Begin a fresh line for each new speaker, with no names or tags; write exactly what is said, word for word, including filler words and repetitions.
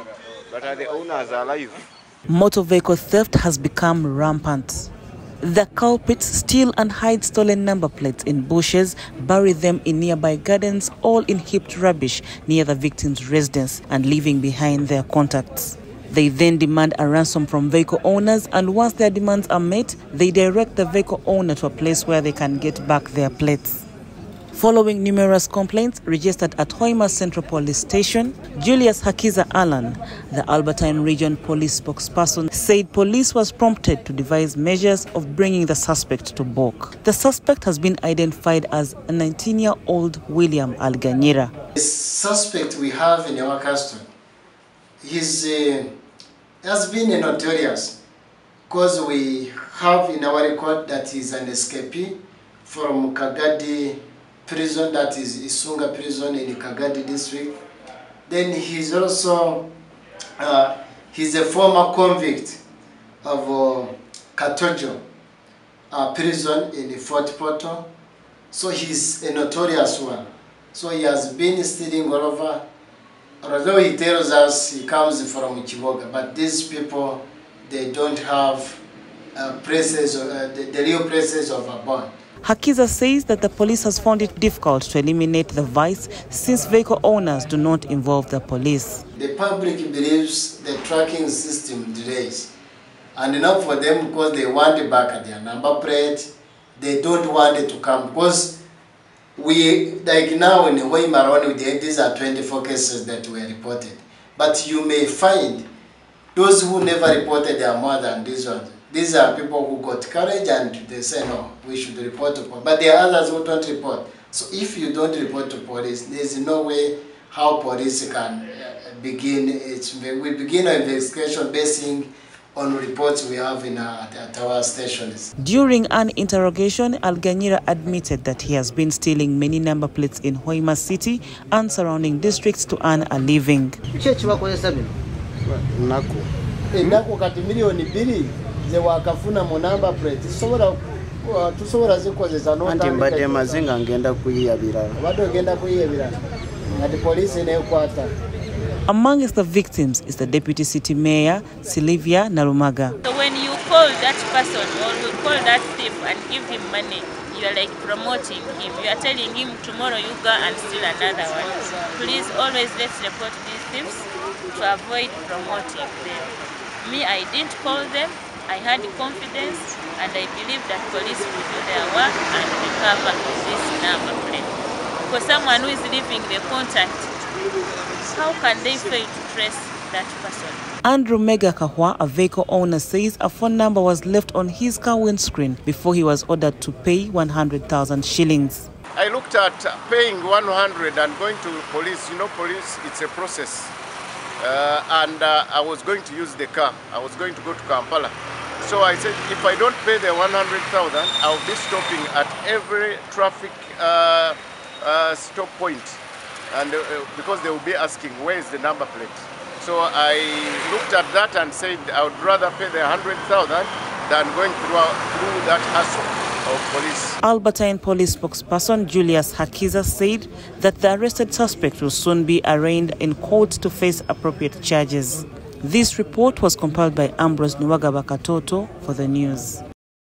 but are the owners alive?
Motor vehicle theft has become rampant. The culprits steal and hide stolen number plates in bushes, bury them in nearby gardens, all in heaped rubbish near the victim's residence and leaving behind their contacts. They then demand a ransom from vehicle owners, and once their demands are met, they direct the vehicle owner to a place where they can get back their plates. Following numerous complaints registered at Hoima Central Police Station, Julius Hakiza Alan, the Albertine Region Police spokesperson, said police was prompted to devise measures of bringing the suspect to book. The suspect has been identified as a nineteen-year-old William Alganyira.
The suspect we have in our custody is, uh, has been notorious because we have in our record that he's an escapee from Kagadi prison, that is Isunga prison in the Kagadi district. Then he's also, uh, he's a former convict of uh, Katojo uh, prison in the Fort Portal. So he's a notorious one. So he has been stealing all over. Although he tells us he comes from Chiboga, but these people, they don't have uh, places, uh, the, the real places of a bond.
Hakiza says that the police has found it difficult to eliminate the vice since vehicle owners do not involve the police.
The public believes the tracking system delays, and enough for them because they want back their number plate. They don't want it to come because we, like now in Hoima, these are twenty-four cases that were reported. But you may find those who never reported their more than these ones. These are people who got courage and they say, no, we should report to police. But there are others who don't report. So if you don't report to police, there's no way how police can begin. It's, we begin an investigation basing on reports we have in our, at our stations.
During an interrogation, Alganyira admitted that he has been stealing many number plates in Hoima City and surrounding districts to earn a living.
Ze wakafuna mu number plate tusobola tusobola zikozesa no
anti mbadde mazinga ngenda kuyiyabira
bado ngenda kuyiyabira ati police ne kwata.
Amongst the victims is the deputy city mayor Silvia Narumaga.
So when you call that person or you call that thief and give him money, you are like promoting him. You are telling him tomorrow you go and steal another one. Please always let's report these thieves to avoid promoting them. Me, I didn't call them. I had confidence and I believe that police will do their work and recover this number plate. For someone who is leaving the contact, how can they fail to trace that person?
Andrew Mega Kahwa, a vehicle owner, says a phone number was left on his car windscreen before he was ordered to pay one hundred thousand shillings.
I looked at paying one hundred and going to police. You know, police, it's a process. Uh, and uh, I was going to use the car. I was going to go to Kampala. So I said, if I don't pay the one hundred thousand, I'll be stopping at every traffic uh, uh, stop point. And uh, because they will be asking, where is the number plate? So I looked at that and said, I would rather pay the one hundred thousand than going through, through that hassle of police.
Albertine Police spokesperson Julius Hakiza said that the arrested suspect will soon be arraigned in court to face appropriate charges. This report was compiled by Ambrose Nwagaba Katoto for the news.